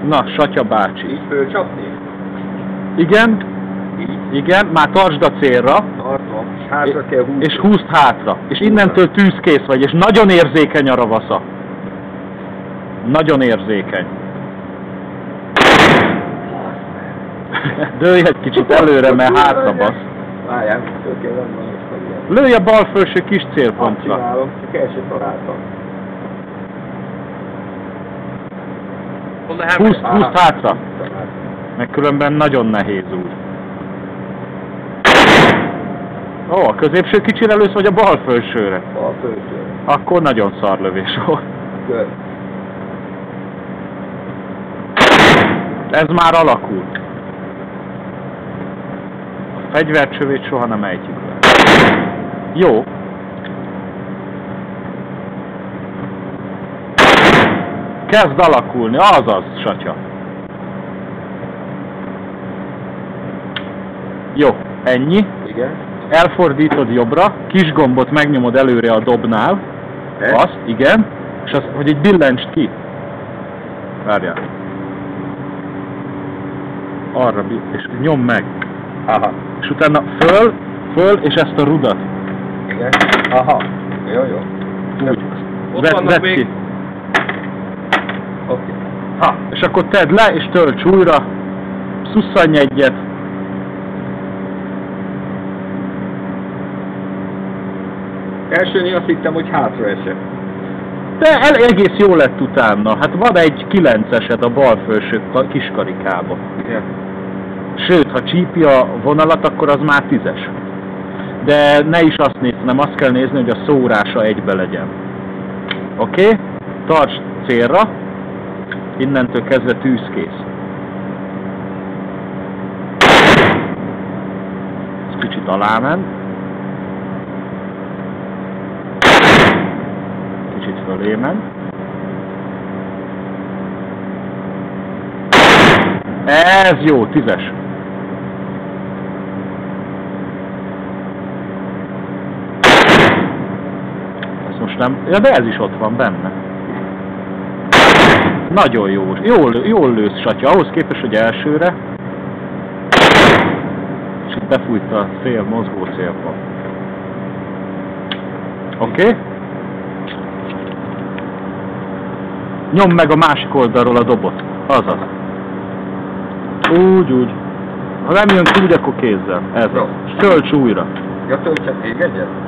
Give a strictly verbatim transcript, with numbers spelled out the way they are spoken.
Na, Satya bácsi. Így fölcsapni? Igen. Így? Igen, már tartsd a célra. Tartom, és hátra kell húzni. És húzd hátra. És innentől tűzkész vagy, és nagyon érzékeny a ravasza. Nagyon érzékeny. Dőlj egy kicsit előre, mert hátra basz. Várjál, föl kell venni most. Lőj a bal felső kis célpontra. Azt csinálom, csak el sem találtam. Húzd, húzd hátra. Meg különben nagyon nehéz úgy. Ó, a középső kicsire lősz, vagy a bal felsőre? Bal felsőre. Akkor nagyon szar lövés volt. Good. Ez már alakul. A fegyvercsövét soha nem ejtjük le. Jó. Kezd alakulni, azaz, Satya. Jó, ennyi. Igen. Elfordítod jobbra, kis gombot megnyomod előre a dobnál. De? Azt, igen. És azt, hogy így billentsd ki. Várjál. Arra, és nyom meg. Aha. És utána föl, föl, és ezt a rudat. Igen. Aha. Jó, jó. Úgy. Ott Vedd, vannak vedd még. ki. Oké. Okay. Ha, és akkor tedd le, és tölts újra. Szusszanj egyet. Elsőnél azt hittem, hogy hátra esek. De el, egész jó lett utána. Hát van egy kilencesed a bal felső kiskarikába. Igen. Sőt, ha csípi a vonalat, akkor az már tízes. De ne is azt nézd, hanem azt kell nézni, hogy a szórása egybe legyen. Oké? Okay? Tarts célra. Innentől kezdve tűzkész. Ez kicsit aláment. Kicsit fölé ment. Ez jó, tízes. Ezt most nem... Ja, de ez is ott van benne. Nagyon jó. Jól, jól lősz, Satya. Ahhoz képest, hogy elsőre. És itt befújt a cél, mozgó célba. Oké? Okay? Nyomd meg a másik oldalról a dobot. Azaz. Úgy, úgy. Ha nem jön ki úgy, akkor kézzel. Ez az. Tölts újra. Ja, töltsek még egyet?